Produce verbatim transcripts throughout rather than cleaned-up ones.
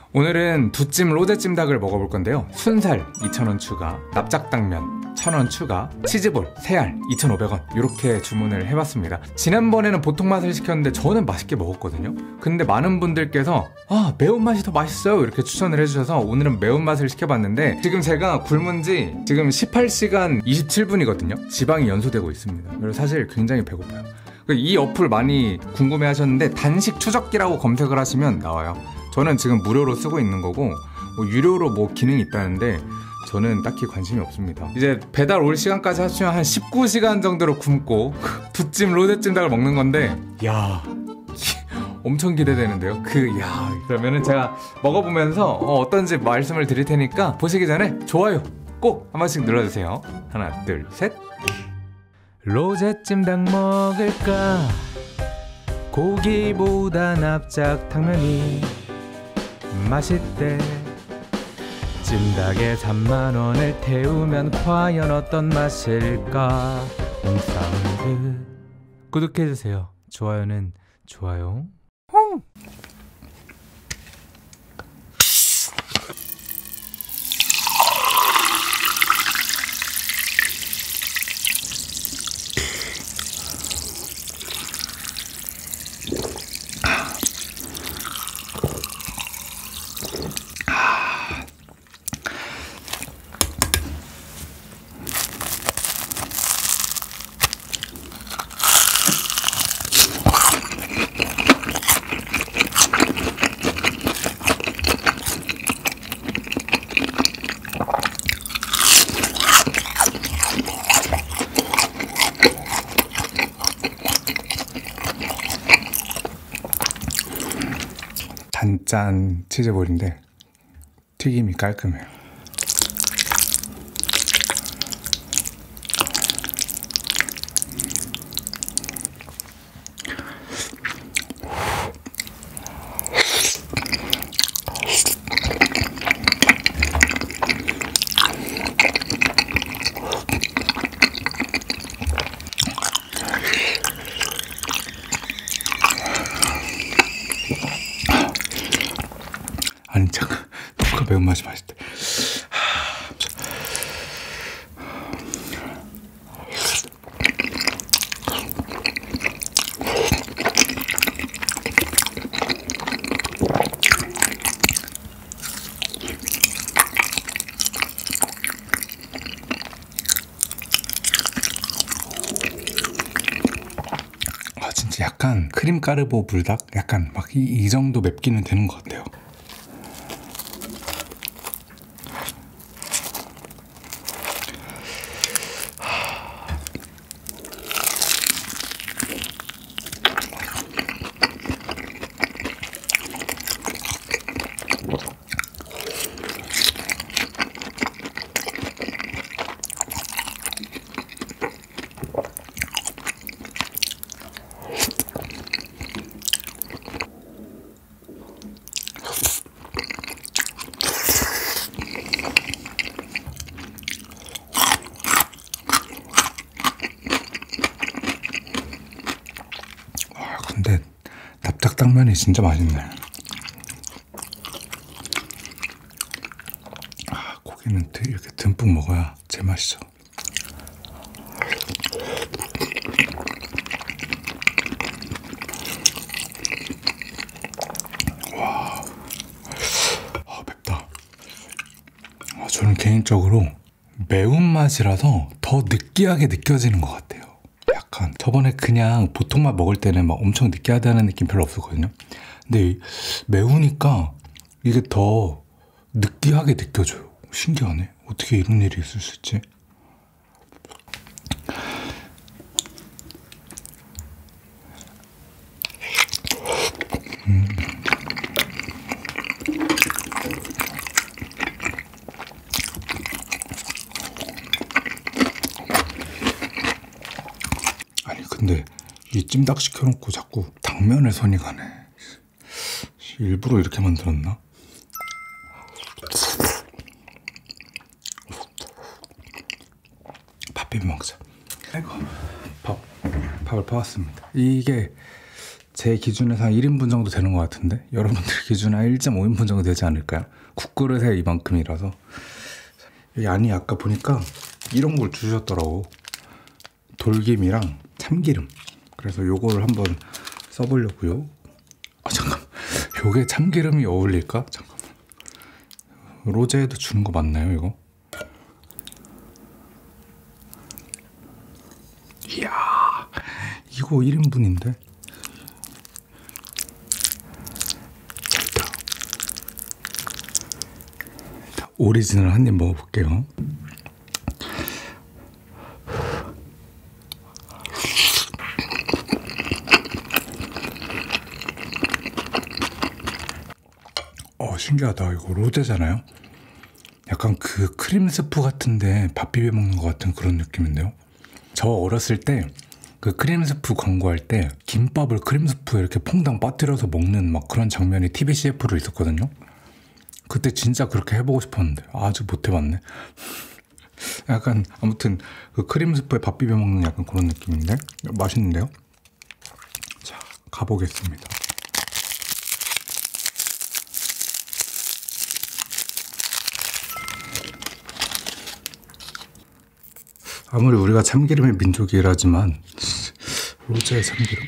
오늘은 두찜 로제찜닭을 먹어볼 건데요. 순살 이천 원 추가, 납작당면 천 원 추가, 치즈볼 세 알 이천오백 원 이렇게 주문을 해봤습니다. 지난번에는 보통 맛을 시켰는데 저는 맛있게 먹었거든요. 근데 많은 분들께서 아 매운맛이 더 맛있어요 이렇게 추천을 해주셔서 오늘은 매운맛을 시켜봤는데, 지금 제가 굶은 지 지금 십팔 시간 이십칠 분이거든요 지방이 연소되고 있습니다. 그래서 사실 굉장히 배고파요. 이 어플 많이 궁금해 하셨는데 단식 추적기라고 검색을 하시면 나와요. 저는 지금 무료로 쓰고 있는 거고, 뭐 유료로 뭐 기능이 있다는데 저는 딱히 관심이 없습니다. 이제 배달 올 시간까지 합치면 한 십구 시간 정도로 굶고 두찜 로제찜닭을 먹는 건데, 야 엄청 기대되는데요. 그 야 그러면은 제가 먹어보면서 어, 어떤지 말씀을 드릴 테니까 보시기 전에 좋아요 꼭 한 번씩 눌러주세요. 하나 둘 셋. 로제찜닭 먹을까? 고기보다 납작당면이 맛있대. 찜닭에 삼만 원을 태우면 과연 어떤 맛일까? 홈사운드 구독해주세요. 좋아요는 좋아요. 홍! 단짠 치즈볼인데 튀김이 깔끔해요. 아니 잠깐, 누가 매운맛이 맛있대. 아 진짜 약간 크림 까르보 불닭? 약간 막 이 이 정도 맵기는 되는 것 같아요. 근데 납작당면이 진짜 맛있네. 아, 고기는 이렇게 듬뿍 먹어야 제맛이죠. 와, 아, 맵다. 아, 저는 개인적으로 매운맛이라서 더 느끼하게 느껴지는 것 같아요. 약간 저번에 그냥 보통 맛 먹을 때는 막 엄청 느끼하다는 느낌 별로 없었거든요. 근데 매우니까 이게 더 느끼하게 느껴져요. 신기하네. 어떻게 이런 일이 있을 수 있지? 음. 근데 이 찜닭 시켜놓고 자꾸 당면에 손이 가네. 일부러 이렇게 만들었나? 밥 비벼 먹자. 아이고, 밥, 밥을 퍼왔습니다. 이게 제 기준에서 한 일 인분 정도 되는 것 같은데 여러분들 기준에 한 일 점 오 인분 정도 되지 않을까요? 국그릇에 이만큼이라서. 여기 안이 아까 보니까 이런 걸 주셨더라고. 돌김이랑 참기름. 그래서 요거를 한번 써보려고요. 아 잠깐, 요게 참기름이 어울릴까? 잠깐만. 로제에도 준 거 맞나요 이거? 이야, 이거 일 인분인데? 오리지널 한 입 먹어볼게요. 어, 신기하다. 이거 로제잖아요. 약간 그 크림 스프 같은데 밥 비벼 먹는 것 같은 그런 느낌인데요. 저 어렸을 때 그 크림 스프 광고할 때 김밥을 크림 스프에 이렇게 퐁당 빠뜨려서 먹는 막 그런 장면이 티비 씨에프로 있었거든요. 그때 진짜 그렇게 해보고 싶었는데 아직 못 해봤네. 약간 아무튼 그 크림 스프에 밥 비벼 먹는 약간 그런 느낌인데 맛있는데요. 자, 가보겠습니다. 아무리 우리가 참기름의 민족이라지만 로제의 참기름?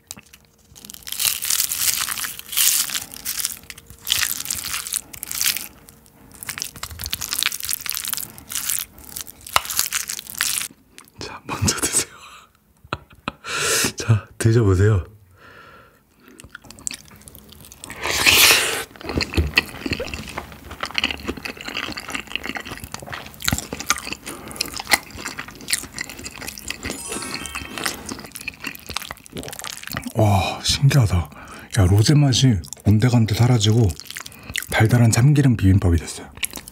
자, 먼저 드세요. 자, 드셔보세요. 와, 신기하다. 야, 로제 맛이 온데간데 사라지고 달달한 참기름 비빔밥이 됐어요.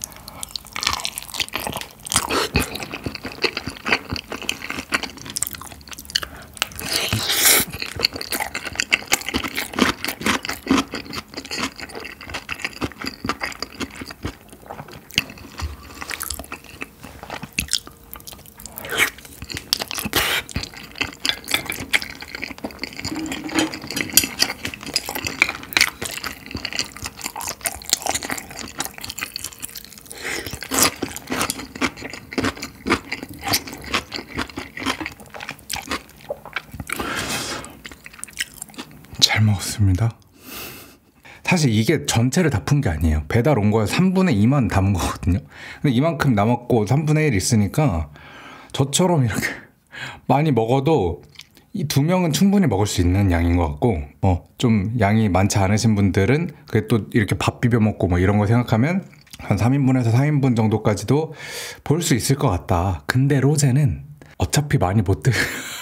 잘 먹었습니다. 사실 이게 전체를 다 푼 게 아니에요. 배달 온 거에 삼분의 이만 담은 거거든요. 근데 이만큼 남았고 삼분의 일 있으니까 저처럼 이렇게 많이 먹어도 이 두 명은 충분히 먹을 수 있는 양인 것 같고, 뭐 좀 양이 많지 않으신 분들은 그게 또 이렇게 밥 비벼 먹고 뭐 이런 거 생각하면 한 삼 인분에서 사 인분 정도까지도 볼 수 있을 것 같다. 근데 로제는 어차피 많이 못 드.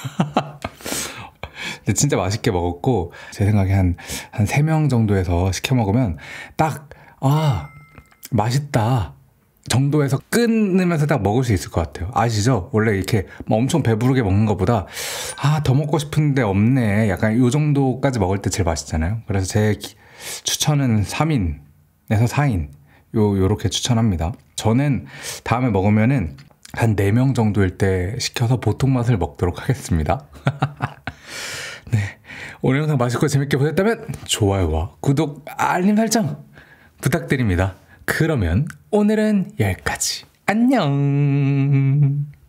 근데 진짜 맛있게 먹었고, 제 생각에 한, 한 세 명 정도에서 시켜 먹으면 딱, 아, 맛있다 정도에서 끊으면서 딱 먹을 수 있을 것 같아요. 아시죠? 원래 이렇게 엄청 배부르게 먹는 것보다, 아, 더 먹고 싶은데 없네. 약간 요 정도까지 먹을 때 제일 맛있잖아요. 그래서 제 기, 추천은 삼 인에서 사 인. 요, 요렇게 추천합니다. 저는 다음에 먹으면은 한 네 명 정도일 때 시켜서 보통 맛을 먹도록 하겠습니다. 네, 오늘 영상 맛있고 재밌게 보셨다면 좋아요와 구독, 알림 설정 부탁드립니다. 그러면 오늘은 여기까지. 안녕.